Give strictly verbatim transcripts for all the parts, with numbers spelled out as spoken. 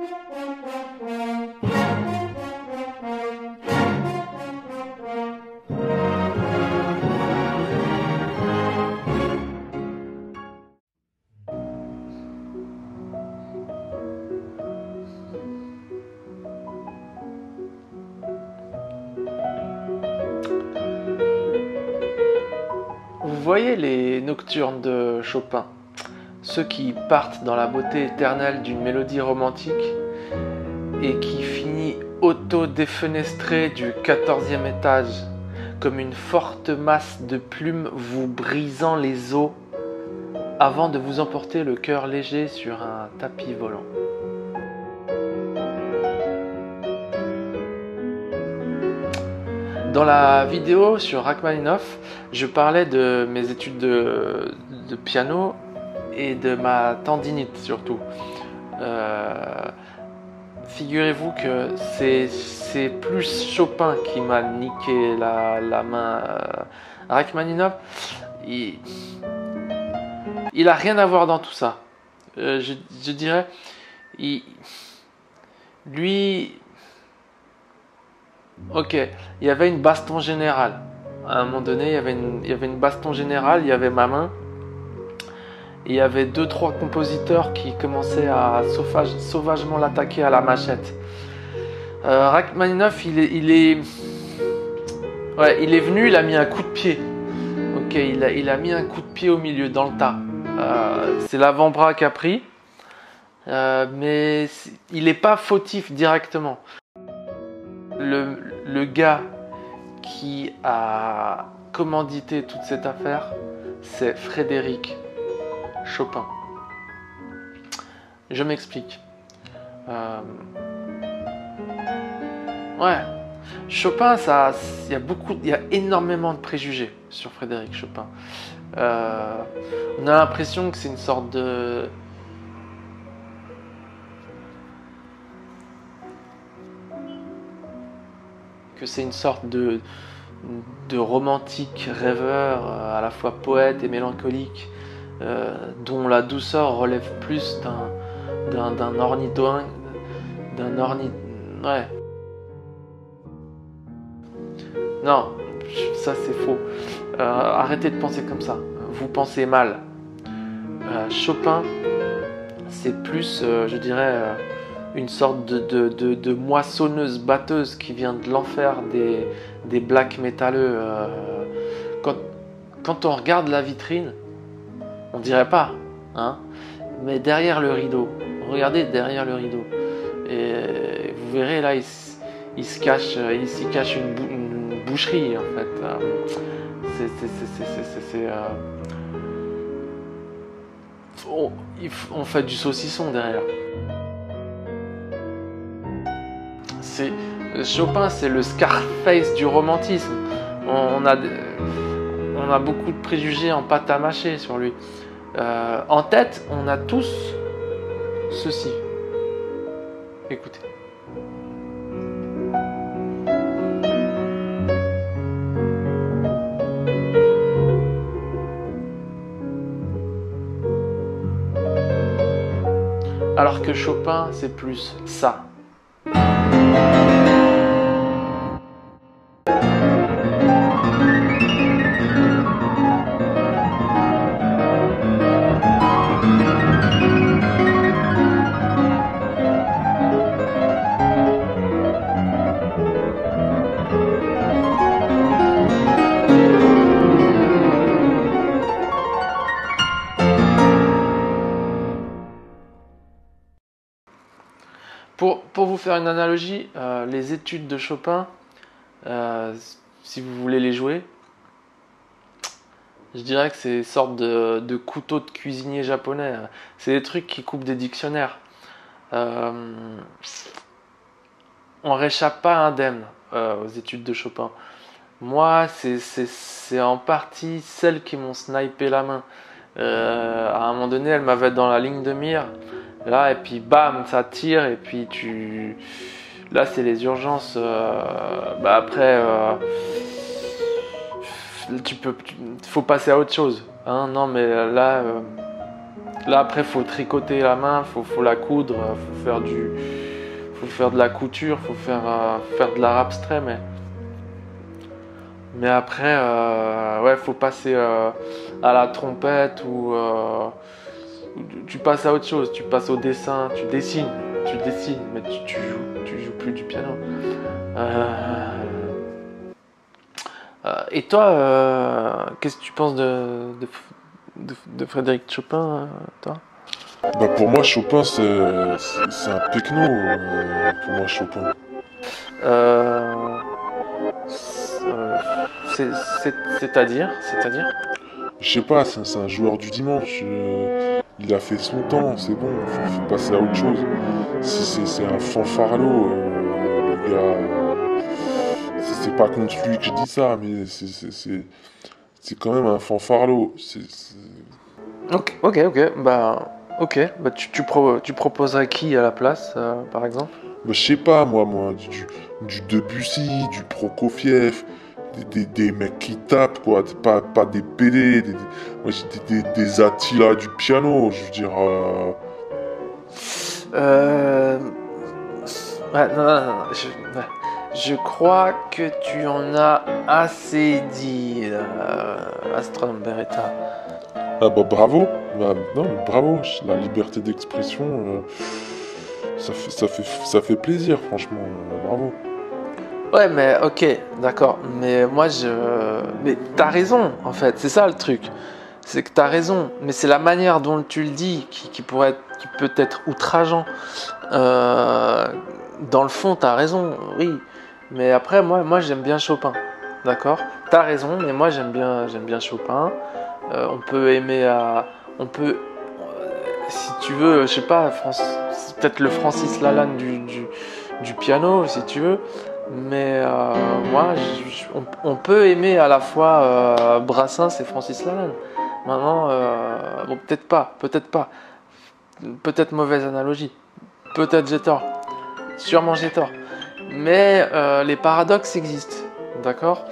Vous voyez les nocturnes de Chopin, ceux qui partent dans la beauté éternelle d'une mélodie romantique et qui finit auto-défenestré du quatorzième étage, comme une forte masse de plumes vous brisant les os avant de vous emporter le cœur léger sur un tapis volant. Dans la vidéo sur Rachmaninoff, je parlais de mes études de, de piano et de ma tendinite surtout. Euh, Figurez-vous que c'est plus Chopin qui m'a niqué la, la main. Rachmaninoff, il, il a rien à voir dans tout ça. Euh, je, je dirais, il, lui... Ok, il y avait une baston générale. À un moment donné, il y avait une, il y avait une baston générale, il y avait ma main. Et il y avait deux, trois compositeurs qui commençaient à sauvage, sauvagement l'attaquer à la machette. Euh, Rachmaninoff, il est, il est... Ouais, il est venu, il a mis un coup de pied. Ok, il a, il a mis un coup de pied au milieu, dans le tas. Euh, C'est l'avant-bras qui a pris. Euh, mais il n'est pas fautif directement. Le, le gars qui a commandité toute cette affaire, c'est Frédéric Chopin. Je m'explique. Euh... Ouais, Chopin, ça, il y a beaucoup, il y a énormément de préjugés sur Frédéric Chopin. Euh... On a l'impression que c'est une sorte de que c'est une sorte de, de romantique rêveur, à la fois poète et mélancolique, euh, dont la douceur relève plus d'un d'un ornithorynque, d'un ornith... Ouais. Non, ça c'est faux. Euh, arrêtez de penser comme ça. Vous pensez mal. Euh, Chopin, c'est plus, euh, je dirais... Euh, une sorte de, de, de, de moissonneuse-batteuse qui vient de l'enfer des, des black métalleux. Euh, quand, quand on regarde la vitrine, on dirait pas, hein, mais derrière le rideau, regardez derrière le rideau, et vous verrez là, il, il se cache, il s'y cache une, bou une boucherie en fait. C'est... Euh, on, on fait du saucisson derrière. Chopin, c'est le Scarface du romantisme. On a, on a beaucoup de préjugés en pâte à mâcher sur lui. Euh, en tête, on a tous ceci. Écoutez. Alors que Chopin, c'est plus ça. Pour, pour vous faire une analogie, euh, les études de Chopin, euh, si vous voulez les jouer, je dirais que c'est une sorte de, de couteau de cuisinier japonais. C'est des trucs qui coupent des dictionnaires. Euh, on réchappe pas indemne euh, aux études de Chopin. Moi, c'est en partie celles qui m'ont snipé la main. Euh, à un moment donné, elle m'avait dans la ligne de mire. Là, et puis bam, ça tire, et puis tu... Là, c'est les urgences. Euh... Bah, après, euh... tu peux... faut passer à autre chose. Hein, non, mais là, euh... Là après faut tricoter la main, faut, faut la coudre, faut faire du, faut faire de la couture, faut faire, euh, faire de l'art abstrait, mais, mais après euh, ouais faut passer euh, à la trompette ou euh, tu passes à autre chose, tu passes au dessin, tu dessines, tu dessines, mais tu, tu joues, tu joues plus du piano. Euh, euh, et toi, euh, qu'est-ce que tu penses de, de, de, de Frédéric Chopin, euh, toi? Bah pour moi Chopin c'est c'est c'est un techno euh, pour moi Chopin. Euh, c'est- euh, c'est- c'est- C'est-à-dire, c'est-à-dire? Je sais pas, c'est c'est un joueur du dimanche. euh, il a fait son temps, c'est bon, faut, faut passer à autre chose. C'est c'est- c'est un fanfarlot, euh, le gars. euh, C'est c'est pas contre lui que je dis ça, mais c'est c'est- c'est- c'est quand même un fanfarlot. C'est c'est- Ok, ok, ok, bah, ok, bah tu, tu, pro- tu proposerais qui à la place, euh, par exemple? bah, je sais pas moi, moi, du, du Debussy, du Prokofiev, des, des- des mecs qui tapent quoi, c'est pas, pas des P D, des, des, moi, j'ai des, des, des Attila du piano, je veux dire. euh, Euh... Ouais, non, non, non, je, ouais. Je crois que tu en as assez dit, euh, Astronome Beretta. Ah bah bravo, bah, non, mais bravo, la liberté d'expression, euh, ça fait, ça fait, ça fait plaisir, franchement, euh, bravo. Ouais, mais ok, d'accord. Mais moi, je. Mais t'as raison, en fait. C'est ça le truc. C'est que t'as raison. Mais c'est la manière dont tu le dis qui, qui pourrait être, qui peut être outrageant. Euh, Dans le fond, t'as raison, oui. Mais après, moi, moi j'aime bien Chopin. D'accord? T'as raison, mais moi, j'aime bien, j'aime bien Chopin. Euh, on peut aimer à. On peut. euh, Si tu veux, je sais pas, France, c'est peut-être le Francis Lalanne du, du, du piano, si tu veux. Mais euh, moi, je- je- on, on peut aimer à la fois euh, Brassens et Francis Lalanne. Maintenant, euh, bon, peut-être pas, peut-être pas. Peut-être mauvaise analogie. Peut-être j'ai tort. Sûrement j'ai tort. Mais euh, les paradoxes existent. D'accord?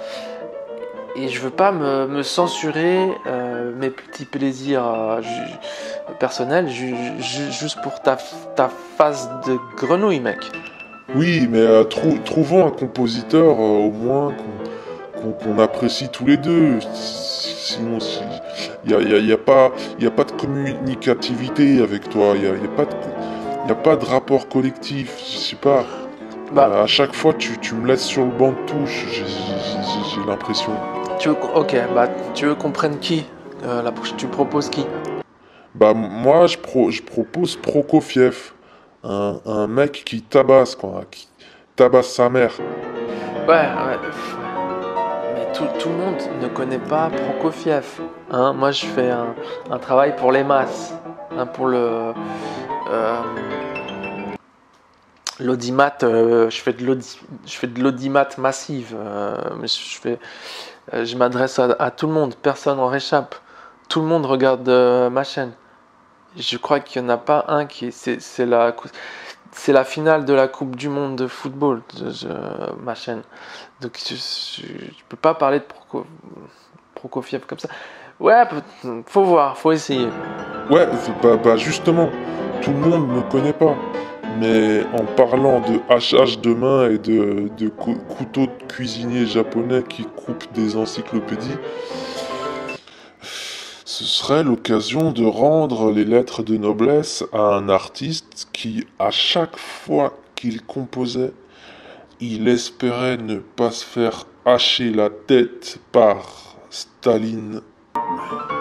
Et je veux pas me, me censurer euh, mes petits plaisirs euh, ju- personnels ju- ju- juste pour ta, ta face de grenouille, mec. Oui, mais euh, trou- trouvons un compositeur euh, au moins qu'on qu'on- qu'on apprécie tous les deux. Si- Sinon, il n'y a, y a- y a pas, y a pas de communicativité avec toi, il n'y a, y a pas de, y a pas de rapport collectif, je sais pas. Bah, Euh, à chaque fois, tu, tu me laisses sur le banc de touche, j'ai j'ai- j'ai- j'ai l'impression. tu veux, ok, bah, tu veux qu'on prenne qui? Euh, la prochaine- Tu proposes qui? Bah, moi, je, pro- je propose Prokofiev, un, un mec qui tabasse, quoi, qui tabasse sa mère. Ouais, ouais, pff, ouais. Mais tout, tout le monde ne connaît pas Prokofiev. Hein, moi, je fais un, un travail pour les masses. Hein, pour le. euh, L'audimat, euh, je fais de l'audi- je fais de l'audimat massive. Euh, mais je fais, euh, je m'adresse à, à tout le monde. Personne en réchappe. Tout le monde regarde euh, ma chaîne. Je crois qu'il n'y en a pas un qui est. C'est c'est la, cou- c'est la finale de la Coupe du Monde de football, je- je- ma chaîne. Donc je, je, je peux pas parler de Proko- Prokofiev comme ça. Ouais, peut- faut voir, faut essayer. Ouais, c'est- bah, bah justement, tout le monde ne me connaît pas. Mais en parlant de hachage de main et de, de cou- couteaux de cuisinier japonais qui coupent des encyclopédies, ce serait l'occasion de rendre les lettres de noblesse à un artiste qui, à chaque fois qu'il composait, il espérait ne pas se faire hacher la tête par Staline.